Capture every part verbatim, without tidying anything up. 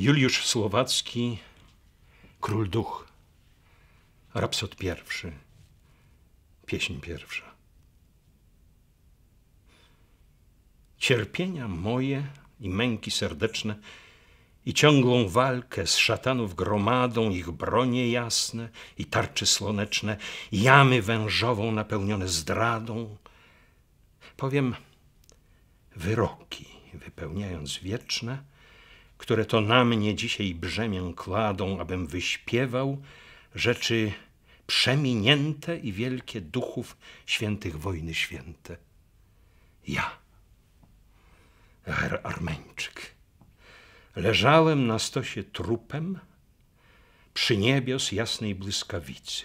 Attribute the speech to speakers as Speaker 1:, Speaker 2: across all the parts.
Speaker 1: Juliusz Słowacki, Król Duch, Rapsod pierwszy, pieśń pierwsza. Cierpienia moje i męki serdeczne i ciągłą walkę z szatanów gromadą, ich bronie jasne i tarcze słoneczne, jamy wężową napełnione zdradą, powiem wyroki wypełniając wieczne, które to na mnie dzisiaj brzemię kladą, abym wyśpiewał rzeczy przeminięte i wielkie duchów świętych wojny święte. Ja, Her Armeńczyk, leżałem na stosie trupem przy niebios jasnej błyskawicy.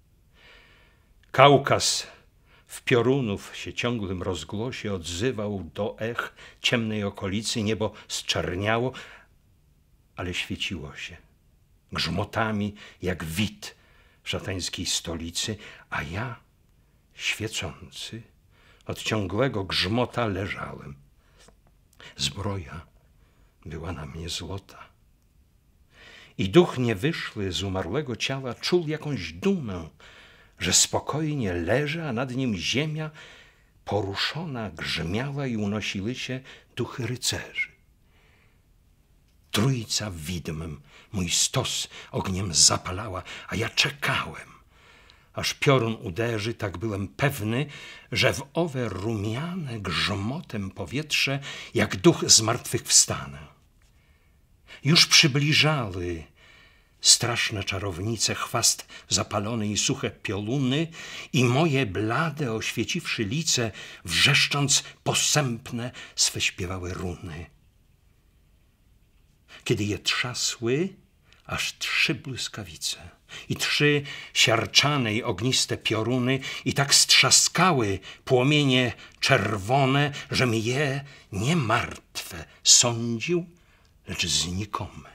Speaker 1: Kaukaz w piorunów się ciągłym rozgłosie odzywał do ech ciemnej okolicy. Niebo zczerniało, ale świeciło się grzmotami jak wit szatańskiej stolicy, a ja, świecący, od ciągłego grzmota leżałem. Zbroja była na mnie złota. I duch niewyszły z umarłego ciała czuł jakąś dumę, że spokojnie leży, a nad nim ziemia poruszona grzmiała i unosiły się duchy rycerzy. Trójca widmem mój stos ogniem zapalała, a ja czekałem, aż piorun uderzy. Tak byłem pewny, że w owe rumiane grzmotem powietrze jak duch z martwych wstanę. Już przybliżały straszne czarownice chwast zapalony i suche pioruny i moje blade oświeciwszy lice, wrzeszcząc posępne swe śpiewały runy. Kiedy je trzasły, aż trzy błyskawice i trzy siarczane i ogniste pioruny i tak strzaskały płomienie czerwone, żem je nie martwe sądził, lecz znikome.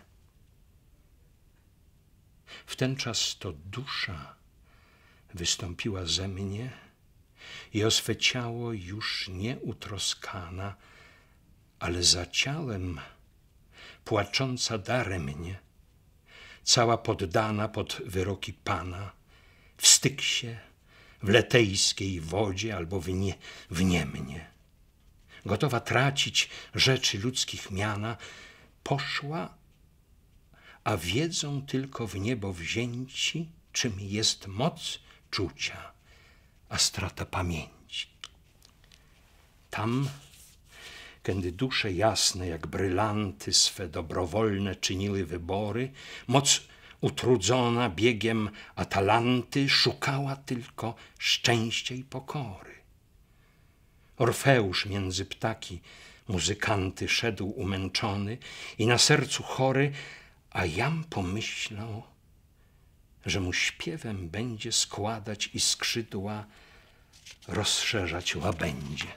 Speaker 1: W ten czas to dusza wystąpiła ze mnie i o swe ciało już nie utroskana, ale za ciałem płacząca daremnie, cała poddana pod wyroki Pana, w Styksie, w letejskiej wodzie albo w, nie, w niemnie. Gotowa tracić rzeczy ludzkich miana, poszła, a wiedzą tylko w niebo wzięci, czym jest moc czucia, a strata pamięci. Tam, kiedy dusze jasne jak brylanty swe dobrowolne czyniły wybory, moc utrudzona biegiem Atalanty szukała tylko szczęścia i pokory. Orfeusz między ptaki muzykanty szedł umęczony i na sercu chory, a jam pomyślał, że mu śpiewem będzie składać i skrzydła rozszerzać łabędzie.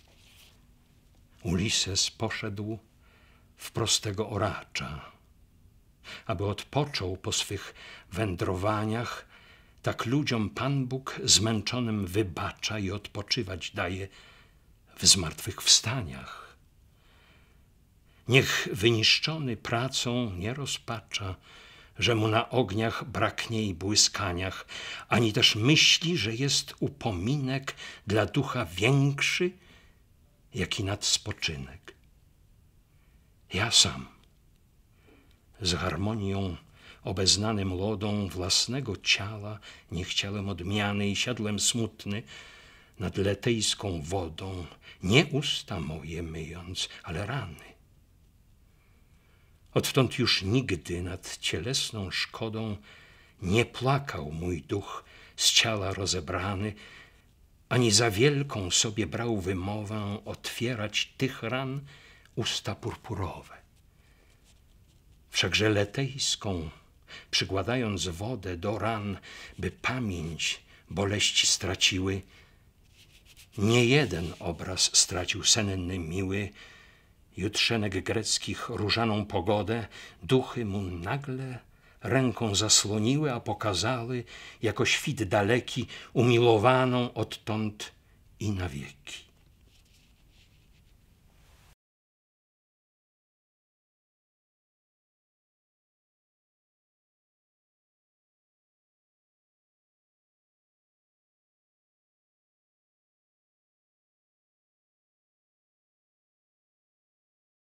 Speaker 1: Ulises poszedł w prostego oracza, aby odpoczął po swych wędrowaniach. Tak ludziom Pan Bóg zmęczonym wybacza i odpoczywać daje w zmartwychwstaniach. Niech wyniszczony pracą nie rozpacza, że mu na ogniach braknie i błyskaniach, ani też myśli, że jest upominek dla ducha większy, jaki nadspoczynek. Ja sam, z harmonią obeznanym lodą własnego ciała, nie chciałem odmiany i siadłem smutny nad letejską wodą, nie usta moje myjąc, ale rany. Odtąd już nigdy nad cielesną szkodą nie płakał mój duch z ciała rozebrany, ani za wielką sobie brał wymowę otwierać tych ran usta purpurowe. Wszakże letejską, przykładając wodę do ran, by pamięć boleści straciły, nie jeden obraz stracił senny miły. Jutrzenek greckich różaną pogodę duchy mu nagle ręką zasłoniły, a pokazały jako świt daleki umilowaną odtąd i na wieki.